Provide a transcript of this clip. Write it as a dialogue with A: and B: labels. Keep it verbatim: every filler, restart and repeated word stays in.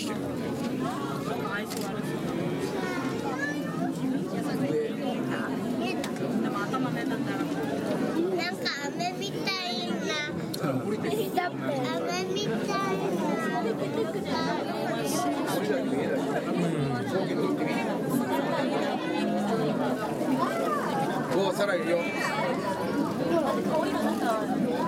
A: してるよね。
B: 愛想悪そうでも頭ねだったら
C: なんか飴みたいな飴みたいな
A: おお、さらによ。